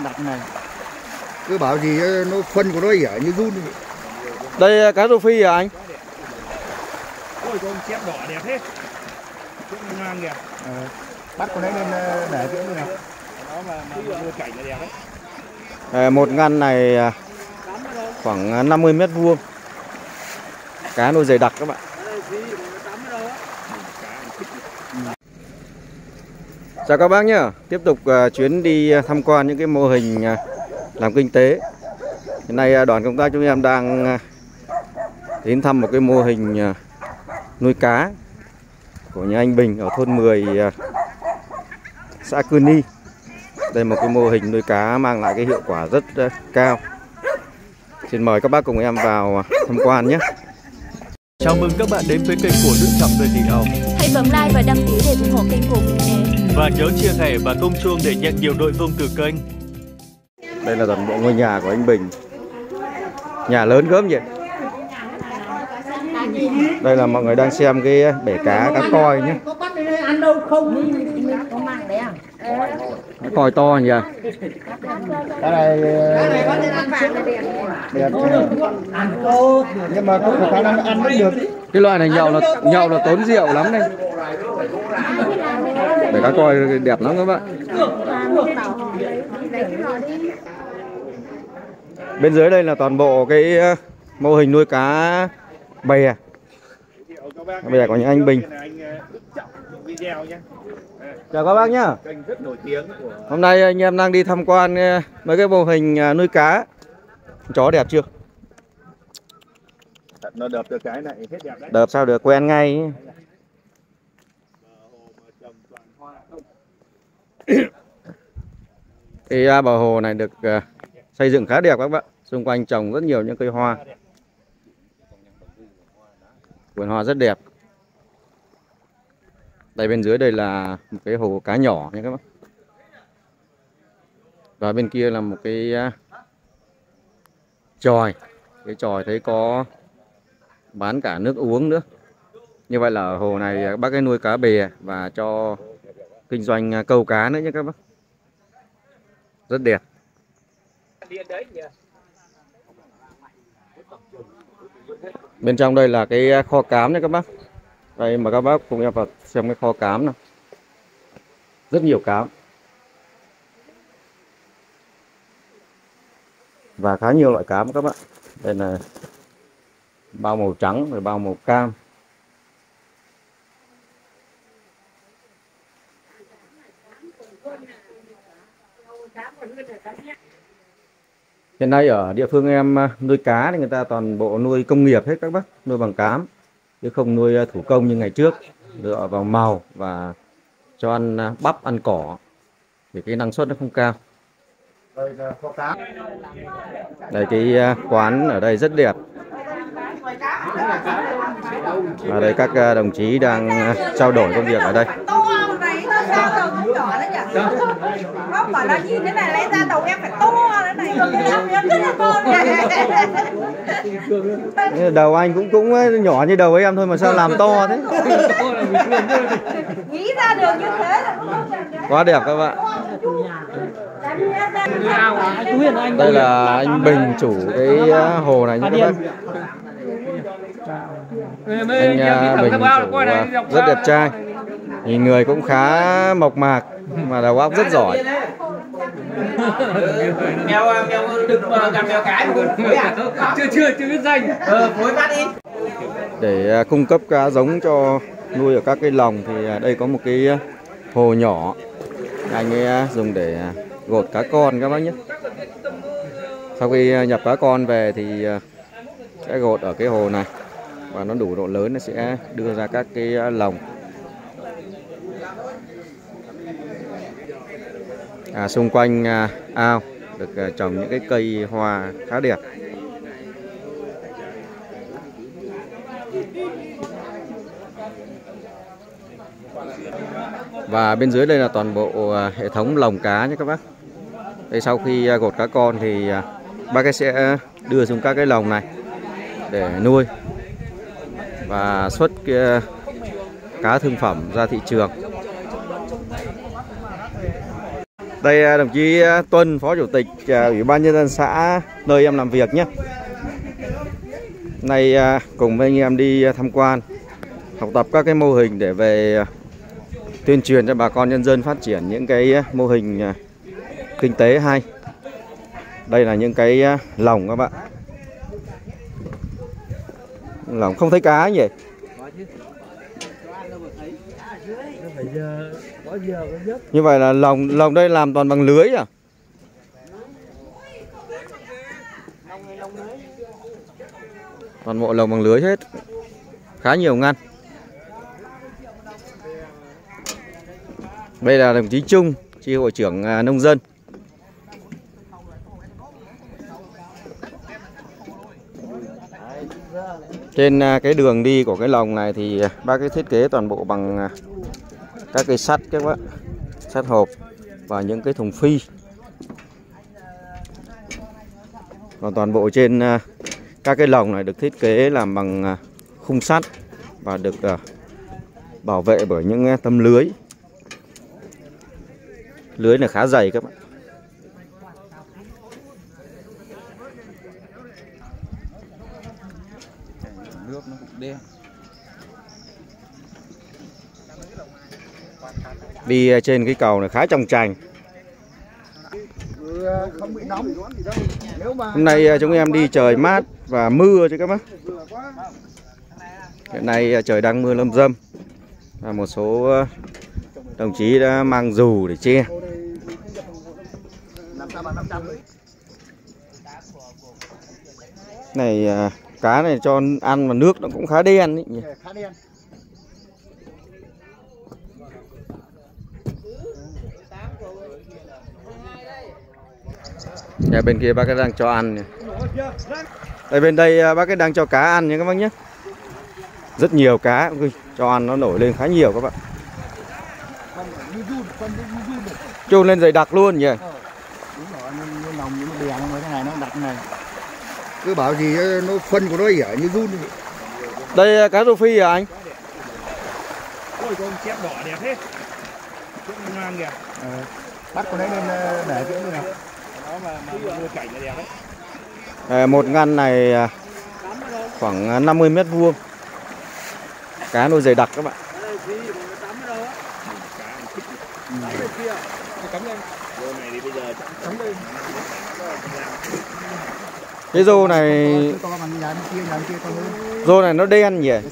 đặt này. Cứ bảo gì nó phân của nó ỉa như run. Đây cá rô phi à anh? Ôi con chép đỏ đẹp hết. Chép ngang kìa. Bắt con đấy lên để chỗ như này. Đó mà đưa cảnh là đẹp đấy. Một ngăn này khoảng 50 mét vuông. Cá nuôi dày đặc các bạn. Chào các bác nhé. Tiếp tục chuyến đi tham quan những cái mô hình làm kinh tế. Hiện nay đoàn công tác chúng em đang đến thăm một cái mô hình nuôi cá của nhà anh Bình ở thôn 10, xã Cư Ni. Đây là một cái mô hình nuôi cá mang lại cái hiệu quả rất cao. Xin mời các bác cùng em vào tham quan nhé. Chào mừng các bạn đến với kênh của Đức Trọng Người Tỷ Hồng. Hãy bấm like và đăng ký để ủng hộ kênh của mình nhé. Và nhớ chia sẻ và công chuông để nhận nhiều nội dung từ kênh. Đây là toàn bộ ngôi nhà của anh Bình. Nhà lớn gớm vậy. Đây là mọi người đang xem cái bể cá coi nhé. Cá coi to nhỉ. Cái này đẹp. Nhưng mà không có khả năng ăn vẫn được. Cái loại này nhậu là tốn rượu lắm đây. Bể cá coi đẹp lắm các bạn. Bên dưới đây là toàn bộ cái mô hình nuôi cá bè. Bè của nhà anh Bình. Chào các bác nhá. Hôm nay anh em đang đi tham quan mấy cái mô hình nuôi cá. Chó đẹp chưa? Nó đập được cái này hết đẹp đấy. Đập sao được, quen ngay. Cái bờ hồ này được xây dựng khá đẹp các bạn. Xung quanh trồng rất nhiều những cây hoa. Vườn hoa rất đẹp. Đây bên dưới đây là một cái hồ cá nhỏ nha các bác. Và bên kia là một cái chòi. Cái chòi thấy có bán cả nước uống nữa. Như vậy là ở hồ này bác ấy nuôi cá bè và cho kinh doanh câu cá nữa nhé các bác. Rất đẹp. Bên trong đây là cái kho cám nhé các bác. Đây mà các bác cùng em vào xem cái kho cám nào. Rất nhiều cám. Và khá nhiều loại cám các bạn. Đây là bao màu trắng rồi bao màu cam. Hiện nay ở địa phương em nuôi cá thì người ta toàn bộ nuôi công nghiệp hết các bác, nuôi bằng cám chứ không nuôi thủ công như ngày trước, dựa vào màu và cho ăn bắp, ăn cỏ thì cái năng suất nó không cao. Đây cái quán ở đây rất đẹp. Và đây các đồng chí đang trao đổi công việc ở đây. Không phải là nhìn thế này lấy ra đầu em phải to thế này. Đầu anh cũng nhỏ như đầu em thôi mà sao làm to thế? Nghĩ ra được như thế là quá đẹp các bạn. Đây là anh Bình chủ cái hồ này nhé các bác. Anh Bình chủ rất đẹp trai. Nhìn người cũng khá mộc mạc mà đầu óc rất giỏi. Mèo đực gặp mèo cái chưa biết danh. Phối mắt đi. Để cung cấp cá giống cho nuôi ở các cái lồng thì đây có một cái hồ nhỏ. Anh ấy dùng để gột cá con các bác nhé. Sau khi nhập cá con về thì sẽ gột ở cái hồ này và nó đủ độ lớn nó sẽ đưa ra các cái lồng. Xung quanh ao được trồng những cái cây hoa khá đẹp. Và bên dưới đây là toàn bộ hệ thống lồng cá nhé các bác. Đây sau khi gột cá con thì bác ấy sẽ đưa xuống các cái lồng này để nuôi và xuất cá thương phẩm ra thị trường. Đây đồng chí Tuân, Phó Chủ tịch Ủy ban Nhân dân xã nơi em làm việc nhé. Nay cùng với anh em đi tham quan, học tập các cái mô hình để về tuyên truyền cho bà con nhân dân phát triển những cái mô hình kinh tế hay. Đây là những cái lồng các bạn. Lồng không thấy cá nhỉ? Như vậy là lồng đây làm toàn bằng lưới à? Toàn bộ lồng bằng lưới hết. Khá nhiều ngăn. Đây là đồng chí Trung, chi hội trưởng nông dân. Trên cái đường đi của cái lồng này thì bác cái thiết kế toàn bộ bằng các cây sắt các bạn, sắt hộp và những cái thùng phi. Còn toàn bộ trên các cái lồng này được thiết kế làm bằng khung sắt và được bảo vệ bởi những tấm lưới. Lưới này khá dày các bạn. Nước nó cũng đen. Đi trên cái cầu này khá trong trành. Không bị nóng. Hôm nay chúng em đi trời mát và mưa chứ các bác. Hiện nay trời đang mưa lâm râm. Và một số đồng chí đã mang dù để che. Này cá này cho ăn mà nước nó cũng khá đen ý nhỉ. Nhà bên kia bác ấy đang cho ăn này. Đây bên đây bác ấy đang cho cá ăn nha các bác nhé. Rất nhiều cá, cho ăn nó nổi lên khá nhiều các bạn. Chôn lên dày đặc luôn nhỉ. Đúng rồi, nó nồng như nó đèn như thế này, nó đặc này. Cứ bảo gì nó phân của nó ỉa như run. Đây cá rô phi à anh? Ôi con chép đỏ đẹp thế. Chép ngang kìa. Bắt con đấy lên để chỗ như nào. Nó mà nuôi cảnh là đẹp đấy. Một ngăn này khoảng 50 mét vuông. Cá nuôi dày đặc các bạn. Cái rô này nó đen nhỉ?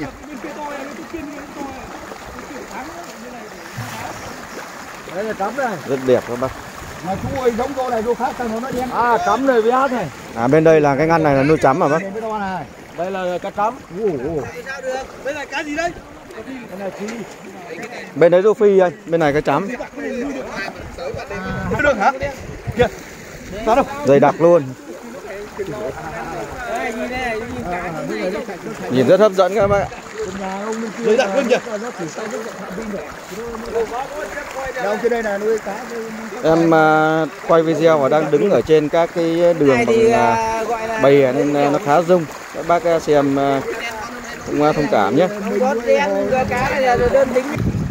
Đấy là cắm đây. Rất đẹp các bác. Mà chú ơi, giống rô này rô khác sao nó đen. À, cắm này với hát này. À bên đây là cái ngăn này là nuôi chấm à bác? Đây là cá cắm. Sao được? Đây là cá gì đây? Cái này chi? Bên đấy rô phi anh, bên này cá chấm. Được hả? Kìa. Sao đâu? Dày đặc luôn. Nhìn rất hấp dẫn các bạn ạ. Dày đặc luôn kìa. Đâu cái đây là nuôi cá. Em quay video và đang đứng ở trên các cái đường bằng bầy nên nó khá rung. Các bác xem cũng thông cảm nhé. Cá này là đơn tính.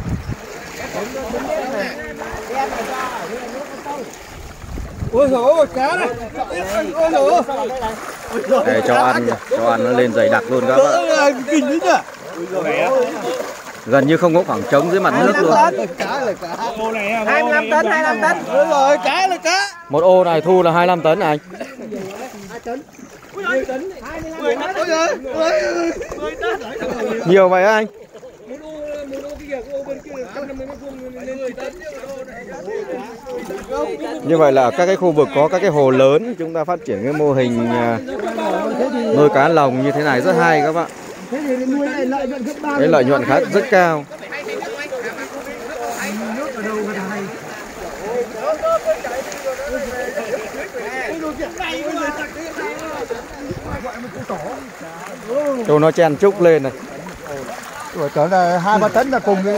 Ôi dồi ôi, cá này. Ôi dồi ôi. Để cho ăn nó lên dày đặc luôn các bạn. Kinh đấy nhỉ. Gần như không có khoảng trống dưới mặt nước luôn. Cá là cá. 25 tấn, 25 tấn. Đúng rồi, cá là cá. Một ô này thu là 25 tấn anh. 2 tấn. 10 tấn. 10 tấn. Ôi giời. 10 tấn. Nhiều vậy anh? Như vậy là các cái khu vực có các cái hồ lớn chúng ta phát triển cái mô hình nuôi cá lồng như thế này rất hay các bạn. Cái lợi nhuận rất cao. Cho nó chen trúc lên này. Rồi tưởng là 2-3 tấn là cùng đi.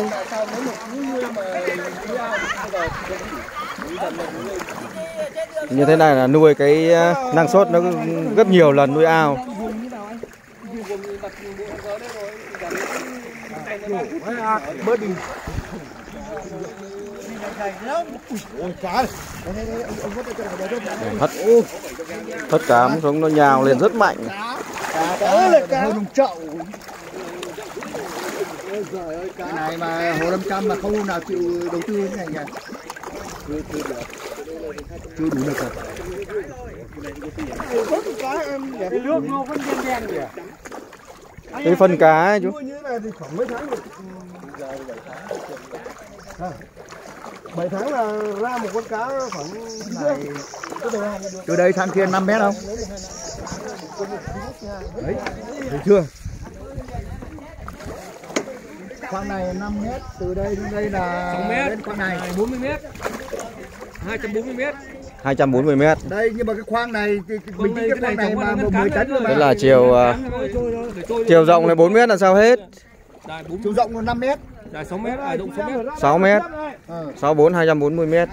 Như thế này là nuôi cái năng suất nó gấp nhiều lần nuôi ao. Bớt đi. Hất cám xuống nó nhào lên rất mạnh. Cá hơn chậu. Cái này mà Hồ 500 mà không hôm nào chịu đầu tư cái này nhỉ? Chưa đủ được rồi. Cái phân cá ấy chú. 7 tháng là ra một con cá khoảng này. Từ đây sang kia 5 mét không? Đấy, thấy chưa? Khoang này 5 mét, từ đây đến đây là 6 mét, đến khoang này 40 mét, 240 mét. 240 mét. Đây nhưng mà cái khoang này thì mình cái khoang này mà 10 tấn thôi mà. Thế là chiều rộng là 4 mét là sao hết? Chiều rộng là 5 mét. Dài 6 mét, rộng 6 mét. 6 mét. 64 240 mét.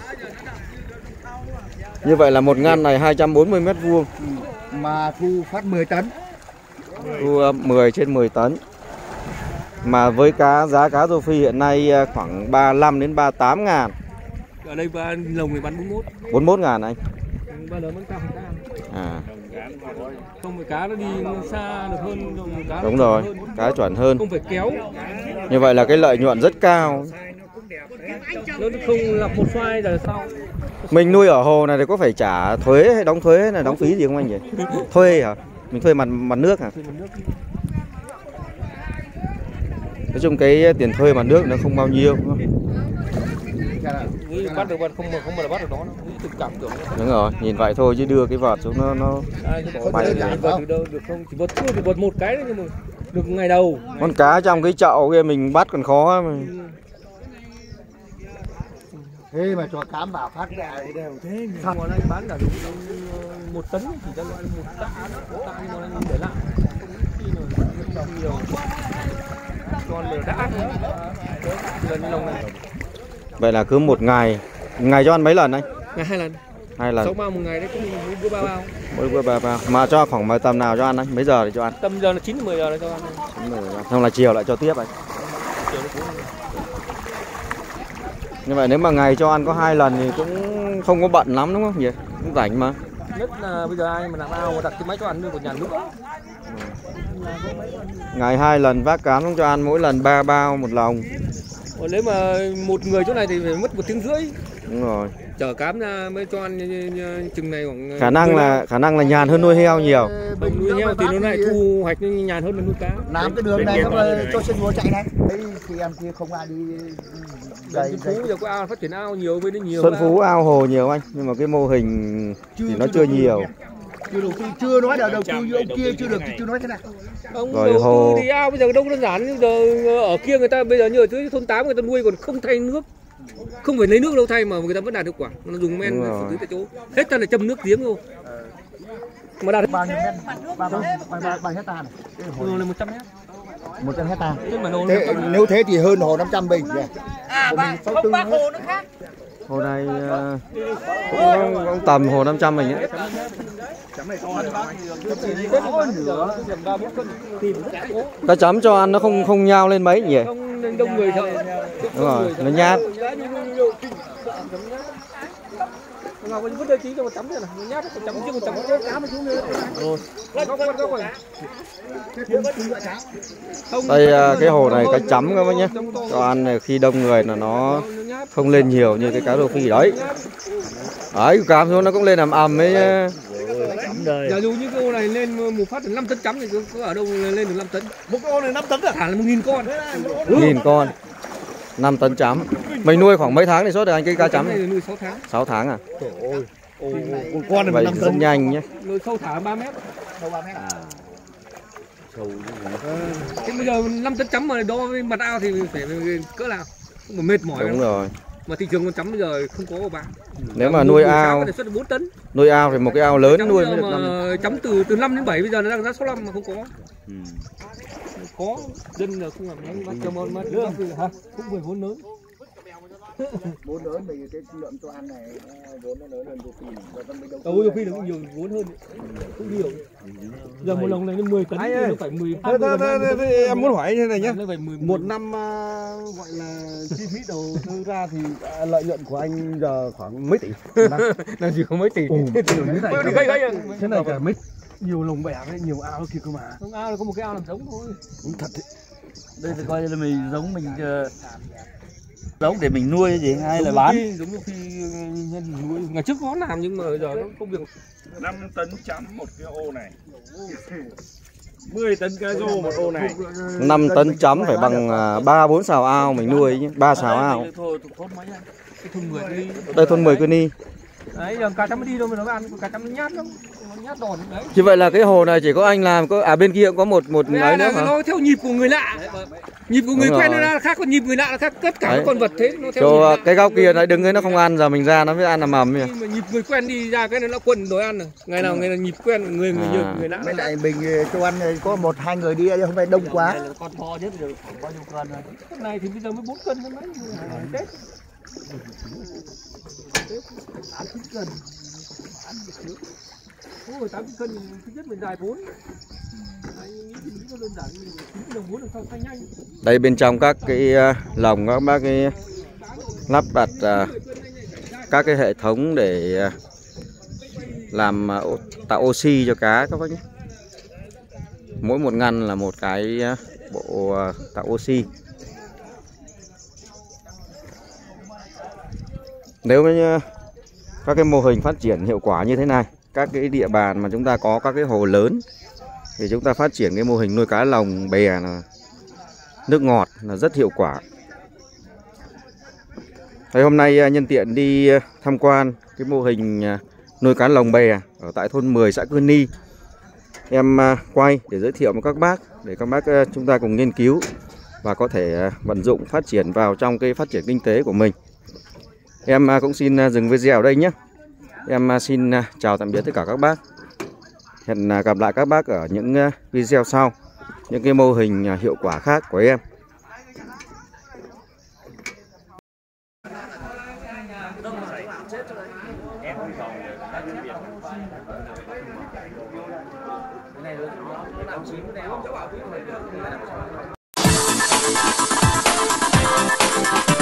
Như vậy là một ngăn này 240 mét vuông. Mà thu phát 10 tấn. Thu 10 trên 10 tấn. Mà với giá cá rô phi hiện nay khoảng 35 đến 38 ngàn. Ở đây lồng này bán 41. 41 ngàn anh. Ba lớn bán cao hơn cá. À. Không phải cá nó đi xa được hơn cá. Đúng rồi, cá chuẩn hơn. Không phải kéo. Như vậy là cái lợi nhuận rất cao. Nó không là một xoay rồi sau. Mình nuôi ở hồ này thì có phải trả thuế hay đóng thuế hay là đóng phí gì không anh nhỉ? Thuê hả? Mình thuê mặt nước hả? Nói chung cái tiền thuê mặt nước nó không bao nhiêu. Nghĩ bắt được không mà bắt được nó tự cảm tưởng. Đúng rồi, nhìn vậy thôi chứ đưa cái vợt xuống nó bay được không? Chỉ vợt một cái thôi nhưng mà được ngày đầu. Con cá trong cái chậu kia mình bắt còn khó mà. Thế mà cho cám vào phát gà đều thế. Thằng này bán cả 1 tấn chỉ cho loại 1 tạ nhưng mà để lại. Nhiều. Con lửa đã lần lồng này. Vậy là cứ một ngày cho ăn mấy lần anh? Ngày 2 lần. 2 lần. 6 bao một ngày đấy cũng bữa 3 bao. Mỗi bữa 3 bao. Mà cho khoảng tầm nào cho ăn anh? Mấy giờ để cho ăn? Tầm giờ là 9-10 giờ là cho ăn. 9-10 giờ. Xong là chiều lại cho tiếp anh. Như vậy nếu mà ngày cho ăn có 2 lần thì cũng không có bận lắm đúng không nhỉ? Cũng rảnh mà. Nhất là bây giờ ai mà làm ao mà đặt cái máy cho ăn của nhà nước. Ngày 2 lần vác cám không cho ăn, mỗi lần 3 bao một lồng. Nếu mà một người chỗ này thì phải mất 1 tiếng rưỡi. Đúng rồi. Chở cám ra mới cho ăn chừng này khoảng khả năng là nhàn hơn nuôi heo nhiều. Nuôi heo thì nó lại thu hoạch nhàn hơn là nuôi cá. Làm cái đường này cho xe đua chạy này. Đấy thì em kia không ai đi. Xuân Phú giờ có ao phát triển ao nhiều với nó nhiều. Xuân Phú ao hồ nhiều anh, nhưng mà cái mô hình thì nó chưa nhiều. Chưa nói đầu tư như ông kia chưa được, chưa nói thế nào. Ông rồi đầu hồ... tư thì ao bây giờ đâu đơn giản, giờ ở kia người ta bây giờ như ở dưới thôn 8 người ta nuôi còn không thay nước. Không phải lấy nước đâu thay mà người ta vẫn đạt hiệu quả. Nó dùng men xử lý tại chỗ. Hết ta là châm nước giếng thôi. Mà đạt bao nhiêu mét? 3 hectare này. Hồ là 100 mét. 100 hectare. Nếu thế thì hơn hồ 500 bình nhỉ. Và không bác hồ nữa khác. Hồ này cũng tầm hồ 500 mình ấy. Cá chấm cho ăn nó không nhao lên mấy nhỉ? Không đông người thôi. Đúng rồi, nó nhát. Ngọc có vứt đôi tí cho một chấm nữa này, nhát một chấm chứ một chấm cá mà xuống nữa. Rồi. Đây cái hồ này cá chấm các bác nhé. Cho ăn này khi đông người là nó không lên nhiều như cái cá rô phi đấy. Đấy, cám xuống nó cũng lên ầm ấy. Giả dụ như cái ô này lên một phát được 5 tấn chấm thì có ở đâu lên được 5 tấn. Một cái ô này 5 tấn à? Thả là 1.000 con. 1.000 con. 5 tấn chấm. Mình nuôi khoảng mấy tháng thì xuất được anh cái cá chấm này? Nuôi 6 tháng. 6 tháng à? Trời ơi. Con này vậy rất nhanh nhé. Nuôi sâu thả 3 mét. Sâu 3 mét à? Sâu thế bây giờ 5 tấn chấm mà đo với mặt ao thì phải cỡ nào? Mà mệt mỏi đúng lắm. Rồi. Mà thị trường con chấm bây giờ không có bán. Nếu mà nuôi ao xuất 4 tấn. Nuôi ao thì một cái ao lớn chấm nuôi mới được 5. Chấm từ 5 đến 7 bây giờ nó đang giá 65 mà không có. Có dân là không làm bán cho món hả? Cũng phải vốn lớn. Vốn lớn thì cái lượng cho ăn này vốn nó lớn hơn châu Phi. Châu Phi nó cũng nhiều vốn hơn, cũng nhiều. Giờ một lồng này nó 10 cân, nó phải 10. Em muốn hỏi như này nhé. Nó phải 10. Một năm gọi là chi phí đầu tư ra thì lợi nhuận của anh giờ khoảng mấy tỷ? Làm gì có mấy tỷ. Thế này cả mấy nhiều lồng bè với nhiều ao kia cơ mà. Không ao là có một cái ao làm giống thôi. Đúng thật đấy. Đây là coi là mình giống giống để mình nuôi gì hay là bán. Giống như khi nhân nuôi. Ngày trước có làm nhưng mà giờ nó không được. 5 tấn chấm một cái ô này. 10 tấn cá rô một ô này. 5 tấn chấm phải bằng 3-4 xào ao mình nuôi chứ, 3 xào ao. Thôi thôn mấy anh? Cái thôn 10 đi. Đây thôn 10 Cuni. Đấy, giờ cá chấm nó đi đâu mà nó ăn, cá chấm nó nhát lắm. Nó nhát đòn đấy. Như vậy là cái hồ này chỉ có anh làm, có bên kia cũng có một ấy nữa hả? Nó theo nhịp của người lạ. Nhịp của người quen nó là khác, còn nhịp người lạ là khác, tất cả các con vật thế nó theo cho cái góc kia nó đứng ấy nó không ăn, giờ mình ra nó mới ăn là mầm nhỉ. Nhưng mà nhịp người quen đi ra cái nó quần đòi ăn rồi. Ngày nào nhịp quen người lạ. Với lại mình cho ăn có 1-2 người đi không phải đông quá. Con to nhất rồi khoảng bao nhiêu cân thôi. Cái này thì bây giờ mới 4 cân thôi mấy. Tết. 8-9 cân. Ôi 8 cân thứ nhất mình dài 4. Đây bên trong các cái lồng các bác cái lắp đặt các cái hệ thống để làm tạo oxy cho cá các bác nhé. Mỗi một ngăn là một cái bộ tạo oxy. Nếu như các cái mô hình phát triển hiệu quả như thế này, các cái địa bàn mà chúng ta có các cái hồ lớn thì chúng ta phát triển cái mô hình nuôi cá lồng bè là nước ngọt là rất hiệu quả. Thì hôm nay nhân tiện đi tham quan cái mô hình nuôi cá lồng bè ở tại thôn 10 xã Cư Ni. Em quay để giới thiệu với các bác để các bác chúng ta cùng nghiên cứu và có thể vận dụng phát triển vào trong cái phát triển kinh tế của mình. Em cũng xin dừng video ở đây nhé. Em xin chào tạm biệt tất cả các bác. Hẹn gặp lại các bác ở những video sau, những cái mô hình hiệu quả khác của em. Hãy subscribe cho kênh Ghiền Mì Gõ để không bỏ lỡ những video hấp dẫn.